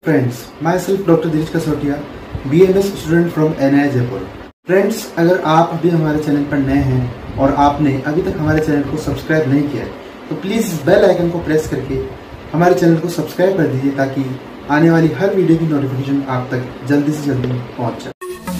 Friends, myself Dr. Dirish Kasotia, BMS student from NII Jaipur. Friends, अगर आप अभी हमारे चैनल पर नए हैं और आपने अभी तक हमारे चैनल को सब्सक्राइब नहीं किया है तो प्लीज़ बेल आइकन को प्रेस करके हमारे चैनल को सब्सक्राइब कर दीजिए ताकि आने वाली हर वीडियो की नोटिफिकेशन आप तक जल्दी से जल्दी पहुंच जाए।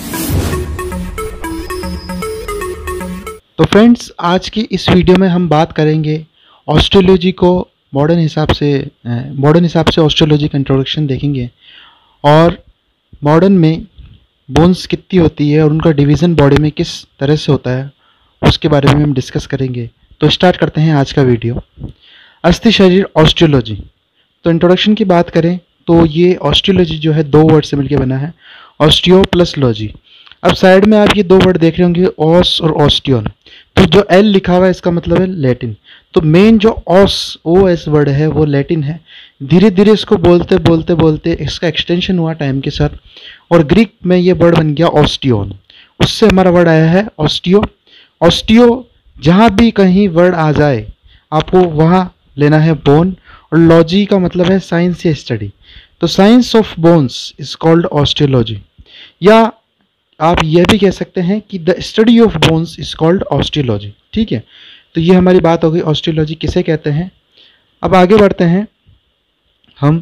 तो फ्रेंड्स, आज की इस वीडियो में हम बात करेंगे ऑस्ट्रोलॉजी को मॉडर्न हिसाब से ऑस्ट्रोलॉजी का इंट्रोडक्शन देखेंगे और मॉडर्न में बोन्स कितनी होती है और उनका डिवीज़न बॉडी में किस तरह से होता है उसके बारे में हम डिस्कस करेंगे। तो स्टार्ट करते हैं आज का वीडियो। अस्थि शरीर ऑस्ट्रोलॉजी। तो इंट्रोडक्शन की बात करें तो ये ऑस्ट्रोलॉजी जो है दो वर्ड से मिलकर बना है, ऑस्टियो प्लस लॉजी। अब साइड में आप ये दो वर्ड देख रहे होंगे, ऑस और ऑस्टियोन। तो जो एल लिखा हुआ है इसका मतलब है लैटिन। तो मेन जो OS वर्ड है वो लैटिन है। धीरे धीरे इसको बोलते बोलते बोलते इसका एक्सटेंशन हुआ टाइम के साथ और ग्रीक में ये वर्ड बन गया ऑस्टियोन। उससे हमारा वर्ड आया है ऑस्टियो। ऑस्टियो जहाँ भी कहीं वर्ड आ जाए आपको वहाँ लेना है बोन, और लॉजी का मतलब है साइंस या स्टडी। तो science of bones is called osteology, या आप यह भी कह सकते हैं कि the study of bones is called osteology. ठीक है, तो ये हमारी बात हो गई ऑस्टियोलॉजी किसे कहते हैं। अब आगे बढ़ते हैं, हम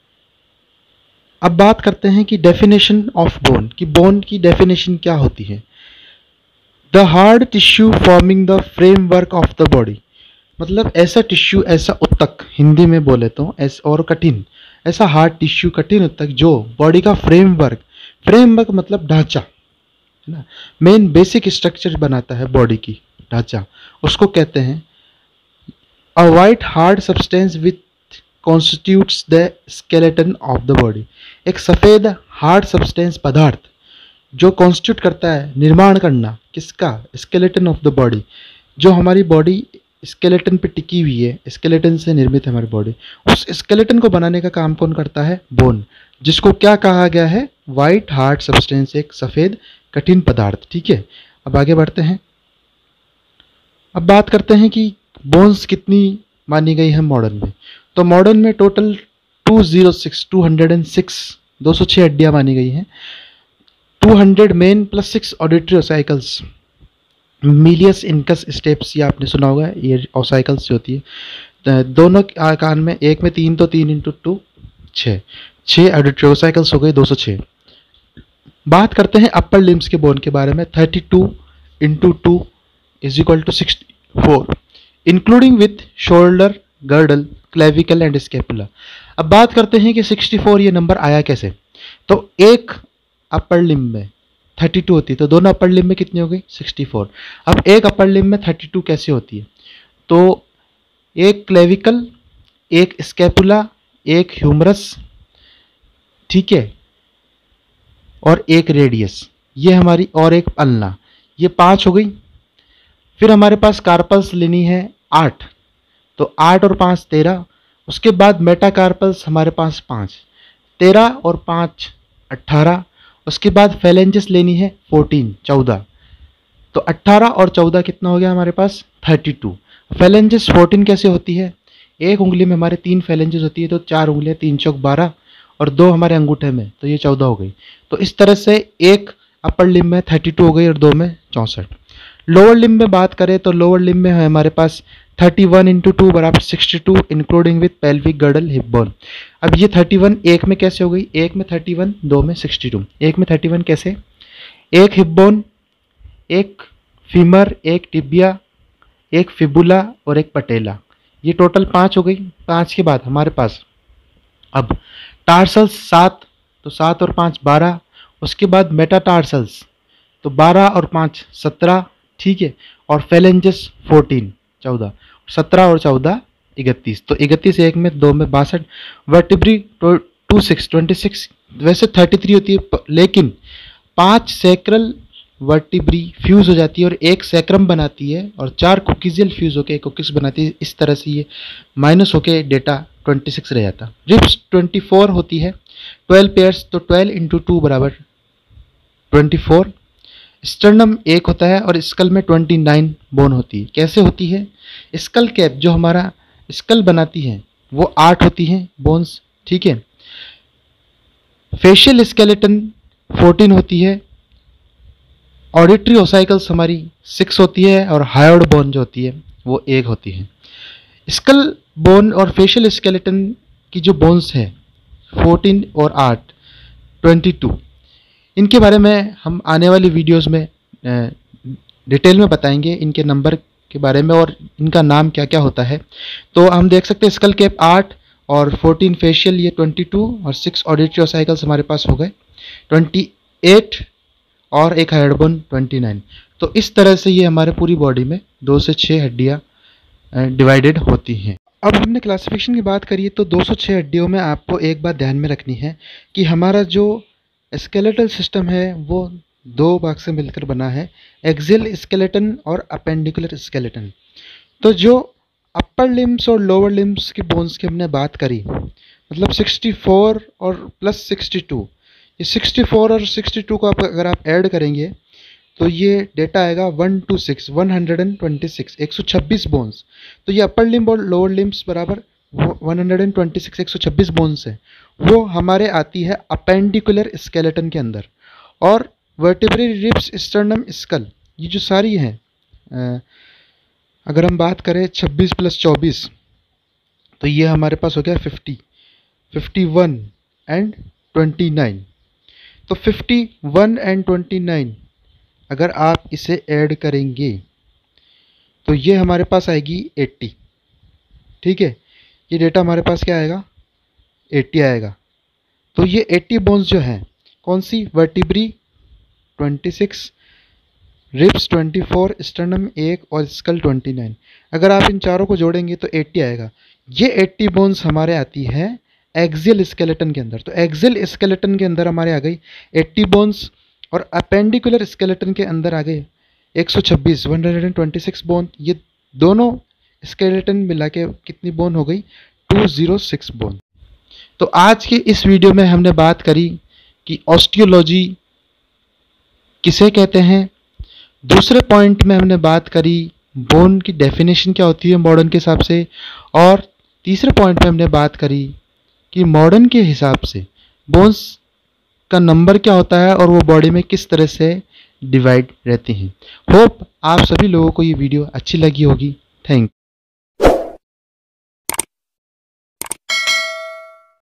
अब बात करते हैं कि डेफिनेशन ऑफ बोन, कि बोन की डेफिनेशन क्या होती है। The hard tissue forming the framework of the body. मतलब ऐसा टिश्यू, ऐसा उत्तक, हिंदी में बोले तो ऐसा, और कठिन, ऐसा हार्ड टिश्यू, कठिन उत्तक जो बॉडी का फ्रेमवर्क मतलब ढांचा है ना, मेन बेसिक स्ट्रक्चर बनाता है बॉडी की, ढांचा, उसको कहते हैं। A white hard substance with constitutes the skeleton of the body. एक सफ़ेद हार्ड सब्सटेंस, पदार्थ जो कॉन्स्टिट्यूट करता है, निर्माण करना किसका, स्केलेटन ऑफ द बॉडी। जो हमारी बॉडी स्केलेटन पे टिकी हुई है, स्केलेटन से निर्मित है हमारी बॉडी, उस स्केलेटन को बनाने का काम कौन करता है, बोन, जिसको क्या कहा गया है, वाइट हार्ड सब्सटेंस, एक सफ़ेद कठिन पदार्थ। ठीक है, अब आगे बढ़ते हैं। अब बात करते हैं कि बोन्स कितनी मानी गई है मॉडर्न में। तो मॉडर्न में टोटल 206 हड्डियाँ मानी गई हैं। 200 main plus 6 auditory ossicles, malleus incus stapes, ये आपने सुना होगा, ये ओसाइकल्स जो होती है दोनों कान में, एक में 3 तो 3 × 2 6 ऑडिटरी ओसाइकल्स हो गए 206। बात करते हैं अपर लिम्स के बोन के बारे में। 32 × 2 = 64, including with shoulder, girdle, clavicle and scapula. अब बात करते हैं कि 64 ये नंबर आया कैसे। तो एक अपर लिम्ब में 32 होती है, तो दोनों अपर लिम्ब में कितनी हो गई, 64। अब एक अपर लिम्ब में 32 कैसे होती है, तो एक क्लेविकल, एक स्कैपुला, एक ह्यूमरस, ठीक है, और एक रेडियस, ये हमारी, और एक अल्ना, ये 5 हो गई। फिर हमारे पास कार्पल्स लेनी है 8, तो 8 और 5 13। उसके बाद मेटाकार्पल्स हमारे पास 5, 13 और 5 18। उसके बाद फेलेंजेस लेनी है 14। तो 18 और 14 कितना हो गया हमारे पास, 32। फेलेंजेस 14 कैसे होती है, एक उंगली में हमारे 3 फेलेंजेस होती है, तो 4 उंगलियां, 3 चौक 12, और 2 हमारे अंगूठे में, तो ये 14 हो गई। तो इस तरह से एक अपर लिम्ब में 32 हो गई और 2 में 64। लोअर लिम्ब में बात करें तो लोअर लिम्ब में है हमारे पास 31 × 2 = 62, including with pelvic, girdle, hip bone. अब ये 31 एक में कैसे हो गई, एक में 31, 2 में 62। एक में 31 कैसे, एक हिप बोन, एक फीमर, एक टिबिया, एक फिबुला और एक पटेला, ये टोटल 5 हो गई। 5 के बाद हमारे पास अब टार्सल्स 7, तो 7 और 5 12। उसके बाद मेटाटार्सल्स, तो 12 और 5 17, ठीक है, और फेलेंजेस 14 14, 17 और 14 31, तो 31 एक में, 2 में 62। वर्टिब्री 26, वैसे 33 होती है, लेकिन 5 सैक्रल वर्टिब्री फ्यूज हो जाती है और एक सैक्रम बनाती है, और 4 कुकीजियल फ्यूज होकर एक कुकीज बनाती है। इस तरह से ये माइनस होके डेटा 26 रह जाता। रिब्स 24 होती है, 12 पेयर्स, तो 12 × 2 = 24। स्टर्नम 1 होता है और स्कल में 29 बोन होती है। कैसे होती है, स्कल कैप जो हमारा स्कल बनाती है वो 8 होती हैं बोन्स, ठीक है। फेशियल स्केलेटन 14 होती है, ऑडिटरी ओसाइकल्स हमारी 6 होती है और हायोड बोन जो होती है वो 1 होती है। स्कल बोन और फेशियल स्केलेटन की जो बोन्स है 14 और 8 22, इनके बारे में हम आने वाली वीडियोस में डिटेल में बताएंगे, इनके नंबर के बारे में और इनका नाम क्या क्या होता है। तो हम देख सकते हैं स्कल कैप 8 और 14 फेशियल ये 22 और 6 ऑडिटरी ओसाइकल्स हमारे पास हो गए 28 और एक हायोड बोन 29। तो इस तरह से ये हमारे पूरी बॉडी में 2 से 6 हड्डियाँ डिवाइडेड होती हैं। अब हमने क्लासिफिकेशन की बात करी तो 206 हड्डियों में आपको एक बात ध्यान में रखनी है कि हमारा जो स्केलेटल सिस्टम है वो 2 भाग से मिलकर बना है, एक्सियल स्केलेटन और अपेंडिकुलर स्केलेटन। तो जो अपर लिम्स और लोअर लिम्स की बोन्स की हमने बात करी, मतलब 64 और प्लस 62, ये 64 और 62 को अगर आप ऐड करेंगे तो ये डेटा आएगा 126 126 बोन्स। तो ये अपर लिम्ब और लोअर लिम्स बराबर 126 126 बोन्स है, वो हमारे आती है अपेंडिकुलर स्केलेटन के अंदर। और वर्टिब्रल रिब्स स्टर्नम स्कल ये जो सारी हैं, अगर हम बात करें 26 प्लस 24 तो ये हमारे पास हो गया 50, 51 एंड 29। तो 51 एंड 29 अगर आप इसे ऐड करेंगे तो ये हमारे पास आएगी 80। ठीक है, ये डेटा हमारे पास क्या आएगा 80 आएगा। तो ये 80 बोन्स जो हैं कौन सी, वर्टिब्री 26, रिब्स 24, स्टर्नम 1 और स्कल 29, अगर आप इन चारों को जोड़ेंगे तो 80 आएगा। ये 80 बोन्स हमारे आती है एक्सियल स्केलेटन के अंदर। तो एक्सियल स्केलेटन के अंदर हमारे आ गई 80 बोन्स और अपेंडिकुलर स्केलेटन के अंदर आ गए 126 126 बोन। ये दोनों स्केलेटन मिला के कितनी बोन हो गई 206 बोन। तो आज के इस वीडियो में हमने बात करी कि ऑस्टियोलॉजी किसे कहते हैं। दूसरे पॉइंट में हमने बात करी बोन की डेफिनेशन क्या होती है मॉडर्न के हिसाब से, और तीसरे पॉइंट में हमने बात करी कि मॉडर्न के हिसाब से बोन्स का नंबर क्या होता है और वो बॉडी में किस तरह से डिवाइड रहती हैं। होप आप सभी लोगों को ये वीडियो अच्छी लगी होगी। थैंक